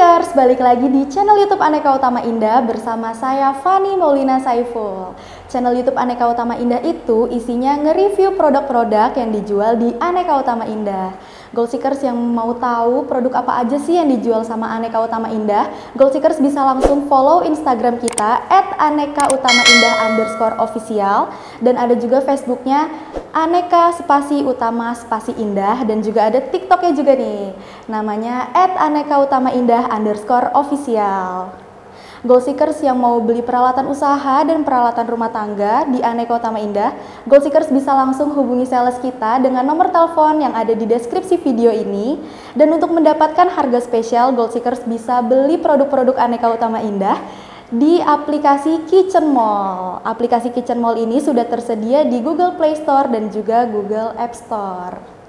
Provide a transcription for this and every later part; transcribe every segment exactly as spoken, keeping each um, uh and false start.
Seekers, balik lagi di channel YouTube Aneka Utama Indah bersama saya Fani Maulina Saiful. Channel YouTube Aneka Utama Indah itu isinya nge-review produk-produk yang dijual di Aneka Utama Indah. Gold Seekers yang mau tahu produk apa aja sih yang dijual sama Aneka Utama Indah, Gold Seekers bisa langsung follow Instagram kita at aneka utama indah underscore official, dan ada juga Facebooknya Aneka Spasi Utama Spasi Indah, dan juga ada TikToknya juga nih, namanya at aneka utama indah underscore official. Gold Seekers yang mau beli peralatan usaha dan peralatan rumah tangga di Aneka Utama Indah, Gold Seekers bisa langsung hubungi sales kita dengan nomor telepon yang ada di deskripsi video ini. Dan untuk mendapatkan harga spesial, Gold Seekers bisa beli produk-produk Aneka Utama Indah di aplikasi Kitchen Mall. Aplikasi Kitchen Mall ini sudah tersedia di Google Play Store dan juga Google App Store.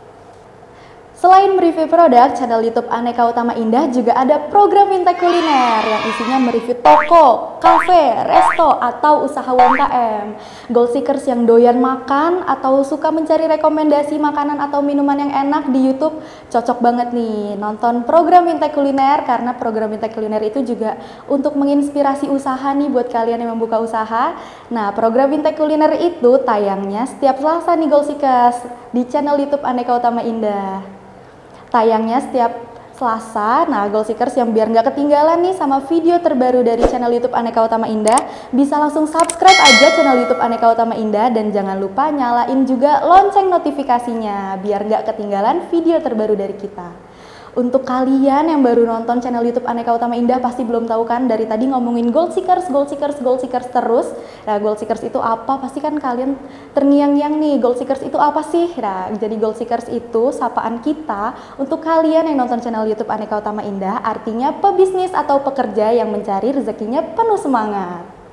Selain mereview produk, channel YouTube Aneka Utama Indah juga ada program Fintech Kuliner yang isinya mereview toko, kafe, resto, atau usaha U M K M. Gold Seekers yang doyan makan atau suka mencari rekomendasi makanan atau minuman yang enak di YouTube, cocok banget nih nonton program Fintech Kuliner, karena program Fintech Kuliner itu juga untuk menginspirasi usaha nih buat kalian yang membuka usaha. Nah, program Fintech Kuliner itu tayangnya setiap Selasa nih Gold Seekers di channel YouTube Aneka Utama Indah. Tayangnya setiap Selasa. Nah, Gold Seekers yang biar nggak ketinggalan nih sama video terbaru dari channel YouTube Aneka Utama Indah, bisa langsung subscribe aja channel YouTube Aneka Utama Indah, dan jangan lupa nyalain juga lonceng notifikasinya biar nggak ketinggalan video terbaru dari kita. Untuk kalian yang baru nonton channel YouTube Aneka Utama Indah pasti belum tahu kan, dari tadi ngomongin Gold Seekers, Gold Seekers, Gold Seekers terus. Nah, Gold Seekers itu apa? Pasti kan kalian terngiang-ngiang nih, Gold Seekers itu apa sih? Nah, jadi Gold Seekers itu sapaan kita untuk kalian yang nonton channel YouTube Aneka Utama Indah, artinya pebisnis atau pekerja yang mencari rezekinya penuh semangat.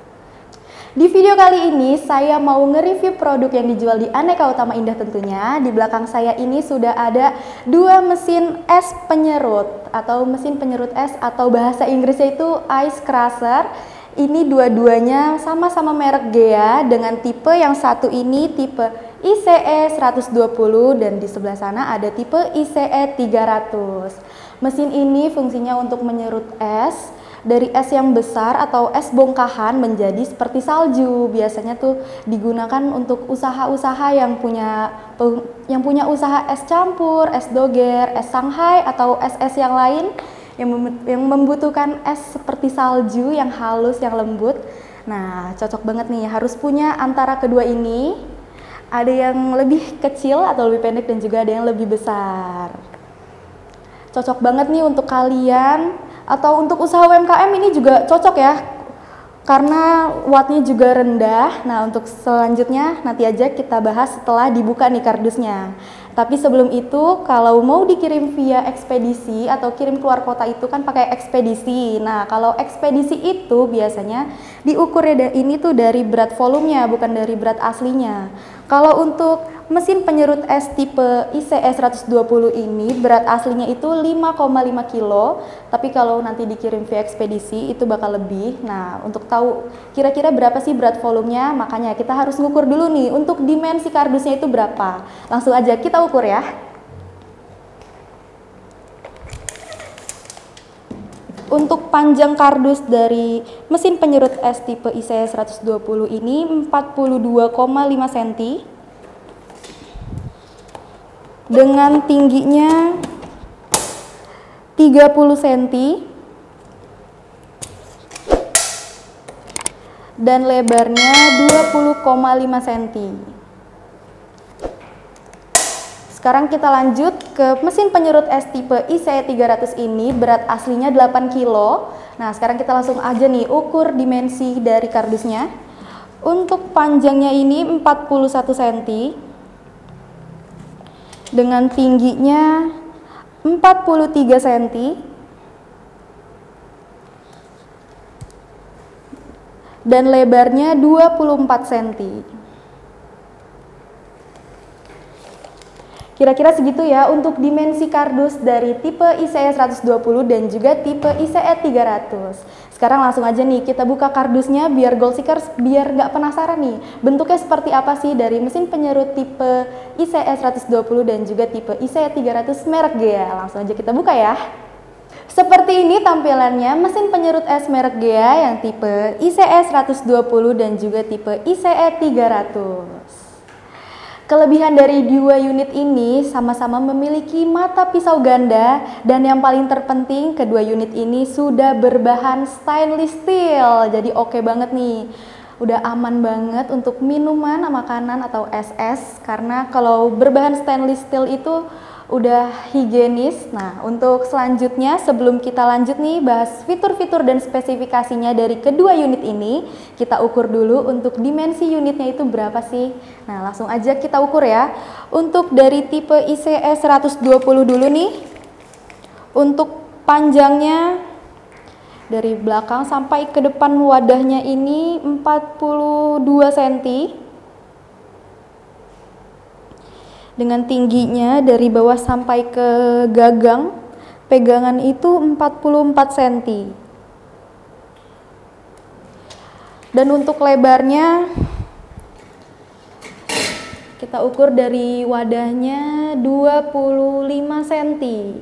Di video kali ini saya mau nge-review produk yang dijual di Aneka Utama Indah tentunya. Di belakang saya ini sudah ada dua mesin es penyerut atau mesin penyerut es, atau bahasa Inggrisnya itu ice crusher. Ini dua-duanya sama-sama merek Gea dengan tipe yang satu ini tipe I C E seratus dua puluh dan di sebelah sana ada tipe I C E tiga ratus. Mesin ini fungsinya untuk menyerut es dari es yang besar atau es bongkahan menjadi seperti salju. Biasanya tuh digunakan untuk usaha-usaha yang punya yang punya usaha es campur, es doger, es Shanghai, atau es-es yang lain yang, mem yang membutuhkan es seperti salju yang halus, yang lembut. Nah, cocok banget nih, harus punya antara kedua ini. Ada yang lebih kecil atau lebih pendek dan juga ada yang lebih besar. Cocok banget nih untuk kalian atau untuk usaha U M K M, ini juga cocok ya, karena wattnya juga rendah. Nah, untuk selanjutnya nanti aja kita bahas setelah dibuka nih kardusnya. Tapi sebelum itu, kalau mau dikirim via ekspedisi atau kirim keluar kota itu kan pakai ekspedisi. Nah, kalau ekspedisi itu biasanya diukurnya ini tuh dari berat volumenya, bukan dari berat aslinya. Kalau untuk mesin penyerut es tipe I C E seratus dua puluh ini berat aslinya itu lima koma lima kilo, tapi kalau nanti dikirim via ekspedisi itu bakal lebih. Nah, untuk tahu kira-kira berapa sih berat volumenya, makanya kita harus ngukur dulu nih untuk dimensi kardusnya itu berapa. Langsung aja kita ukur ya. Untuk panjang kardus dari mesin penyerut es tipe I C E seratus dua puluh ini empat puluh dua koma lima sentimeter dengan tingginya tiga puluh sentimeter dan lebarnya dua puluh koma lima sentimeter. Sekarang kita lanjut ke mesin penyerut es tipe I C E tiga ratus ini, berat aslinya delapan kilo. Nah, sekarang kita langsung aja nih ukur dimensi dari kardusnya. Untuk panjangnya ini empat puluh satu sentimeter dengan tingginya empat puluh tiga sentimeter dan lebarnya dua puluh empat sentimeter. Kira-kira segitu ya untuk dimensi kardus dari tipe I C E seratus dua puluh dan juga tipe I C E tiga ratus. Sekarang langsung aja nih kita buka kardusnya biar Gold Seekers biar nggak penasaran nih bentuknya seperti apa sih dari mesin penyerut tipe I C E seratus dua puluh dan juga tipe I C E tiga ratus merek Gea. Langsung aja kita buka ya. Seperti ini tampilannya mesin penyerut es merek G E A yang tipe I C E seratus dua puluh dan juga tipe I C E tiga ratus. Kelebihan dari dua unit ini sama-sama memiliki mata pisau ganda dan yang paling terpenting kedua unit ini sudah berbahan stainless steel. Jadi oke banget nih. Udah aman banget untuk minuman, makanan atau es es karena kalau berbahan stainless steel itu udah higienis. Nah, untuk selanjutnya sebelum kita lanjut nih bahas fitur-fitur dan spesifikasinya dari kedua unit ini, kita ukur dulu untuk dimensi unitnya itu berapa sih. Nah, langsung aja kita ukur ya. Untuk dari tipe I C E seratus dua puluh dulu nih. Untuk panjangnya dari belakang sampai ke depan wadahnya ini empat puluh dua sentimeter. Dengan tingginya dari bawah sampai ke gagang pegangan itu empat puluh empat sentimeter. Dan untuk lebarnya kita ukur dari wadahnya dua puluh lima sentimeter.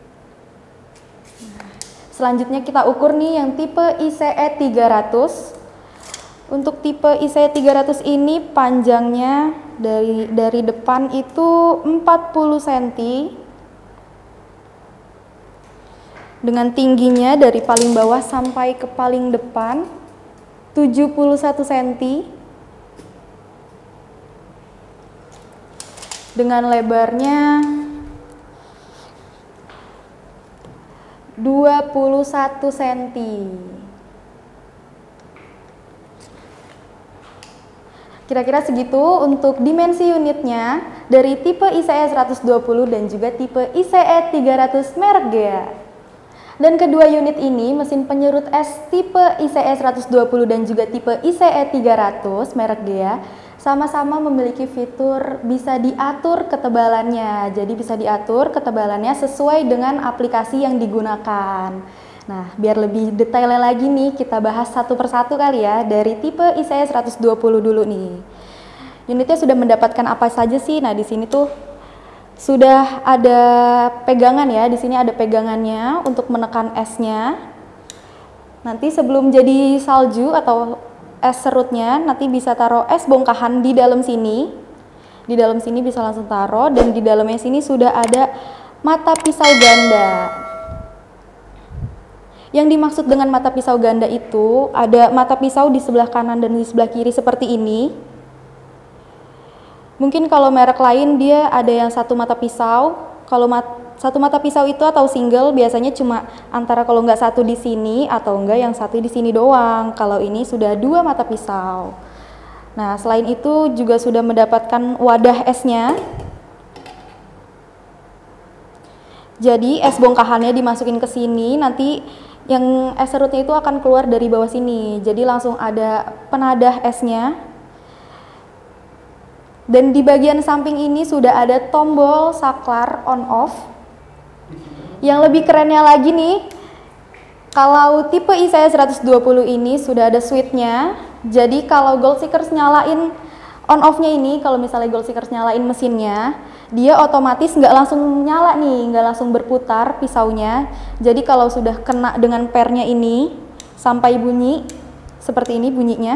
Selanjutnya kita ukur nih yang tipe I C E tiga ratus. Untuk tipe I C E tiga ratus ini panjangnya dari dari depan itu empat puluh sentimeter. Dengan tingginya dari paling bawah sampai ke paling depan tujuh puluh satu sentimeter. Dengan lebarnya dua puluh satu sentimeter. Kira-kira segitu untuk dimensi unitnya dari tipe I C E seratus dua puluh dan juga tipe I C E tiga ratus merek G E A. Dan kedua unit ini mesin penyerut es tipe I C E seratus dua puluh dan juga tipe I C E tiga ratus merek G E A sama-sama memiliki fitur bisa diatur ketebalannya. Jadi bisa diatur ketebalannya sesuai dengan aplikasi yang digunakan. Nah, biar lebih detailnya lagi nih, kita bahas satu persatu kali ya, dari tipe I C E seratus dua puluh dulu nih. Unitnya sudah mendapatkan apa saja sih? Nah, di sini tuh sudah ada pegangan ya, di sini ada pegangannya untuk menekan esnya. Nanti sebelum jadi salju atau es serutnya, nanti bisa taruh es bongkahan di dalam sini. Di dalam sini bisa langsung taruh, dan di dalamnya sini sudah ada mata pisau ganda. Yang dimaksud dengan mata pisau ganda itu ada mata pisau di sebelah kanan dan di sebelah kiri seperti ini. Mungkin kalau merek lain dia ada yang satu mata pisau. Kalau mat, satu mata pisau itu atau single biasanya cuma antara kalau nggak satu di sini atau enggak yang satu di sini doang. Kalau ini sudah dua mata pisau. Nah, selain itu juga sudah mendapatkan wadah esnya. Jadi es bongkahannya dimasukin ke sini, nanti yang es serutnya itu akan keluar dari bawah sini. Jadi langsung ada penadah esnya. Dan di bagian samping ini sudah ada tombol saklar on off. Yang lebih kerennya lagi nih, kalau tipe I C E seratus dua puluh ini sudah ada switch-nya. Jadi kalau Gold Seekers nyalain on off-nya ini, kalau misalnya Gold Seekers nyalain mesinnya, dia otomatis nggak langsung nyala nih, nggak langsung berputar pisaunya. Jadi kalau sudah kena dengan pernya ini sampai bunyi seperti ini bunyinya,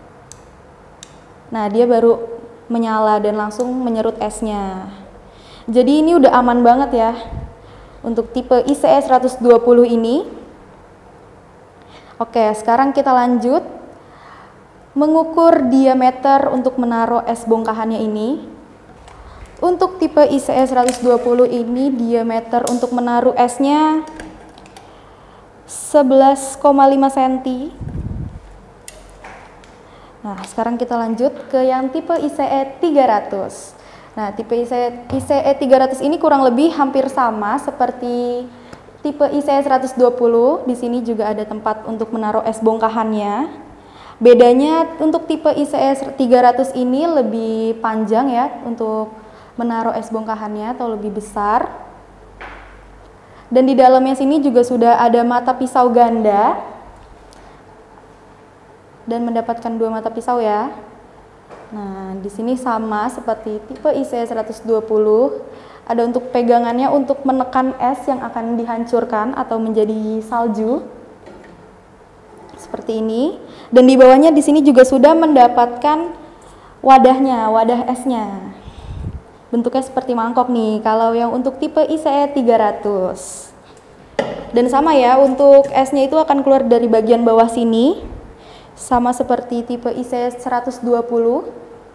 nah dia baru menyala dan langsung menyerut esnya. Jadi ini udah aman banget ya untuk tipe I C E seratus dua puluh ini. Oke, sekarang kita lanjut mengukur diameter untuk menaruh es bongkahannya ini. Untuk tipe I C E seratus dua puluh ini diameter untuk menaruh esnya sebelas koma lima sentimeter. Nah, sekarang kita lanjut ke yang tipe I C E tiga ratus. Nah, tipe I C E, I C E tiga ratus ini kurang lebih hampir sama seperti tipe I C E seratus dua puluh. Di sini juga ada tempat untuk menaruh es bongkahannya. Bedanya untuk tipe I C E tiga ratus ini lebih panjang ya untuk menaruh es bongkahannya atau lebih besar. Dan di dalamnya sini juga sudah ada mata pisau ganda. Dan mendapatkan dua mata pisau ya. Nah, di sini sama seperti tipe I C E seratus dua puluh. Ada untuk pegangannya untuk menekan es yang akan dihancurkan atau menjadi salju. Seperti ini. Dan di bawahnya di sini juga sudah mendapatkan wadahnya, wadah esnya. Bentuknya seperti mangkok nih, kalau yang untuk tipe I C E tiga ratus. Dan sama ya, untuk esnya itu akan keluar dari bagian bawah sini. Sama seperti tipe I C E seratus dua puluh.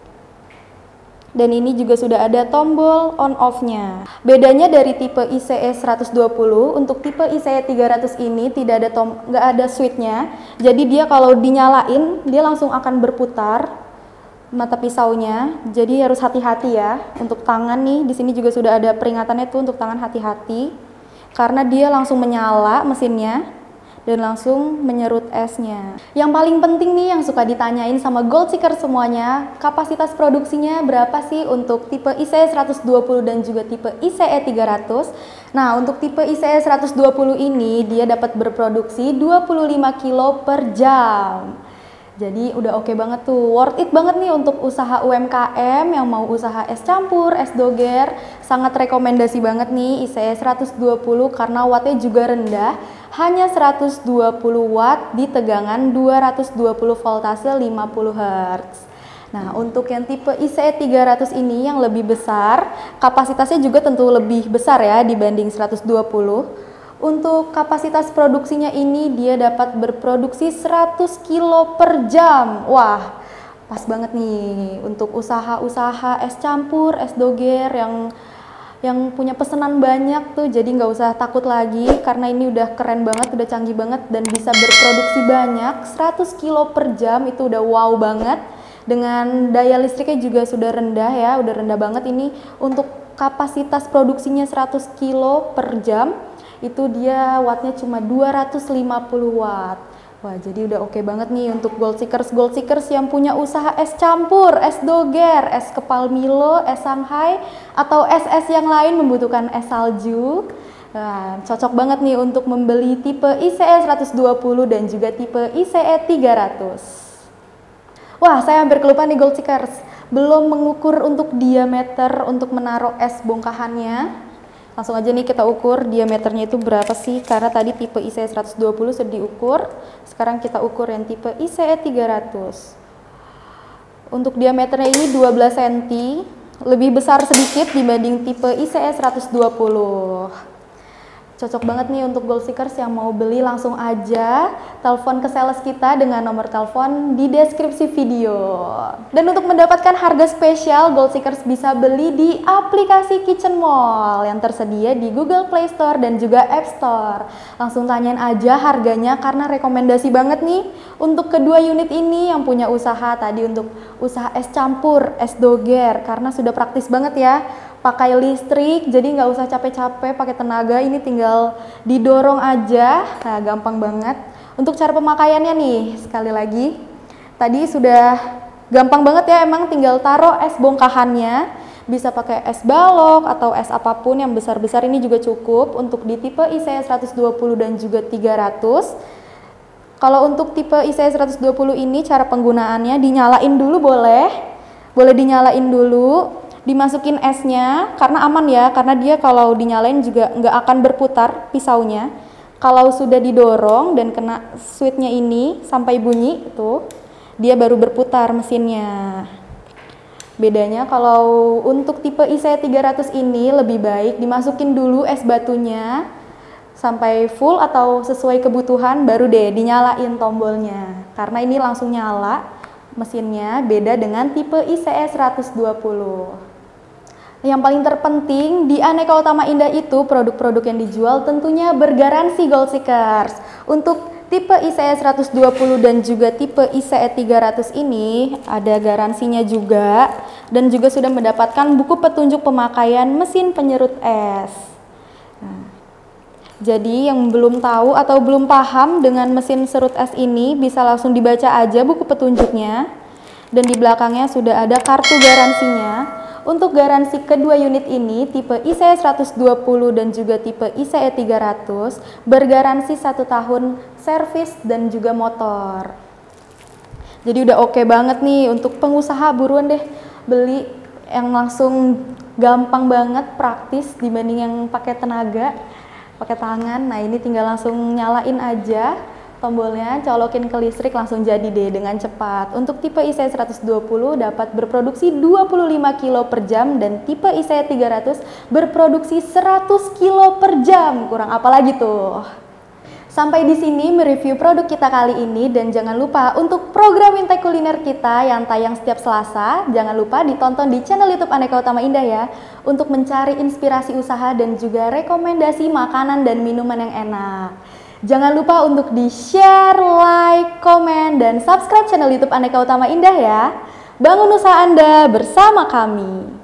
Dan ini juga sudah ada tombol on off-nya. Bedanya dari tipe I C E seratus dua puluh, untuk tipe I C E tiga ratus ini tidak ada tom nggak ada switch-nya. Jadi dia kalau dinyalain, dia langsung akan berputar mata pisaunya. Jadi harus hati-hati ya. Untuk tangan nih, di sini juga sudah ada peringatannya tuh untuk tangan hati-hati. Karena dia langsung menyala mesinnya dan langsung menyerut esnya. Yang paling penting nih yang suka ditanyain sama gold seeker semuanya, kapasitas produksinya berapa sih untuk tipe I C E seratus dua puluh dan juga tipe I C E tiga ratus. Nah, untuk tipe I C E seratus dua puluh ini dia dapat berproduksi dua puluh lima kilo per jam. Jadi udah oke banget tuh, worth it banget nih untuk usaha U M K M yang mau usaha es campur, es doger. Sangat rekomendasi banget nih I C E seratus dua puluh karena wattnya juga rendah, hanya seratus dua puluh watt di tegangan dua ratus dua puluh voltase lima puluh hertz. Nah, untuk yang tipe I C E tiga ratus ini yang lebih besar, kapasitasnya juga tentu lebih besar ya dibanding seratus dua puluh. Untuk kapasitas produksinya ini dia dapat berproduksi seratus kilo per jam. Wah, pas banget nih untuk usaha-usaha es campur, es doger yang yang punya pesanan banyak tuh, jadi nggak usah takut lagi karena ini udah keren banget, udah canggih banget dan bisa berproduksi banyak. Seratus kilo per jam itu udah wow banget. Dengan daya listriknya juga sudah rendah ya, udah rendah banget ini. Untuk kapasitas produksinya seratus kilo per jam, itu dia wattnya cuma dua ratus lima puluh watt. Wah, jadi udah oke banget nih untuk gold seekers gold seekers yang punya usaha es campur, es doger, es kepal Milo, es Shanghai, atau es-es yang lain membutuhkan es salju. Nah, cocok banget nih untuk membeli tipe I C E seratus dua puluh dan juga tipe I C E tiga ratus. Wah, saya hampir kelupaan nih gold seekers, belum mengukur untuk diameter untuk menaruh es bongkahannya. Langsung aja nih kita ukur diameternya itu berapa sih, karena tadi tipe I C E seratus dua puluh sudah diukur. Sekarang kita ukur yang tipe I C E tiga ratus. Untuk diameternya ini dua belas sentimeter, lebih besar sedikit dibanding tipe I C E seratus dua puluh. Cocok banget nih untuk gold seekers yang mau beli, langsung aja telepon ke sales kita dengan nomor telepon di deskripsi video. Dan untuk mendapatkan harga spesial, gold seekers bisa beli di aplikasi Kitchen Mall yang tersedia di Google Play Store dan juga App Store. Langsung tanyain aja harganya karena rekomendasi banget nih untuk kedua unit ini yang punya usaha tadi untuk usaha es campur, es doger, karena sudah praktis banget ya. Pakai listrik, jadi nggak usah capek-capek pakai tenaga, ini tinggal didorong aja. Nah, gampang banget. Untuk cara pemakaiannya nih, sekali lagi, tadi sudah gampang banget ya, emang tinggal taruh es bongkahannya. Bisa pakai es balok atau es apapun yang besar-besar, ini juga cukup untuk di tipe I C E seratus dua puluh dan juga tiga ratus. Kalau untuk tipe I C E seratus dua puluh ini cara penggunaannya dinyalain dulu boleh, boleh dinyalain dulu. Dimasukin esnya karena aman ya, karena dia kalau dinyalain juga nggak akan berputar pisaunya. Kalau sudah didorong dan kena switchnya ini sampai bunyi itu, dia baru berputar mesinnya. Bedanya kalau untuk tipe I C E tiga ratus ini lebih baik dimasukin dulu es batunya sampai full atau sesuai kebutuhan, baru deh dinyalain tombolnya. Karena ini langsung nyala mesinnya, beda dengan tipe I C E seratus dua puluh. Yang paling terpenting di Aneka Utama Indah itu produk-produk yang dijual tentunya bergaransi gold seekers. Untuk tipe I C E seratus dua puluh dan juga tipe I C E tiga ratus ini ada garansinya juga dan juga sudah mendapatkan buku petunjuk pemakaian mesin penyerut es. Nah, jadi yang belum tahu atau belum paham dengan mesin serut es ini bisa langsung dibaca aja buku petunjuknya, dan di belakangnya sudah ada kartu garansinya. Untuk garansi kedua unit ini, tipe I C E seratus dua puluh dan juga tipe I C E tiga ratus, bergaransi satu tahun servis dan juga motor. Jadi udah oke banget nih untuk pengusaha, buruan deh beli yang langsung gampang banget, praktis dibanding yang pakai tenaga, pakai tangan. Nah, ini tinggal langsung nyalain aja tombolnya, colokin ke listrik, langsung jadi deh dengan cepat. Untuk tipe I C E seratus dua puluh dapat berproduksi dua puluh lima kilo per jam dan tipe I C E tiga ratus berproduksi seratus kilo per jam. Kurang apa lagi tuh? Sampai di sini mereview produk kita kali ini, dan jangan lupa untuk program Intek Kuliner kita yang tayang setiap Selasa, jangan lupa ditonton di channel YouTube Aneka Utama Indah ya, untuk mencari inspirasi usaha dan juga rekomendasi makanan dan minuman yang enak. Jangan lupa untuk di-share, like, komen, dan subscribe channel YouTube Aneka Utama Indah ya. Bangun usaha Anda bersama kami.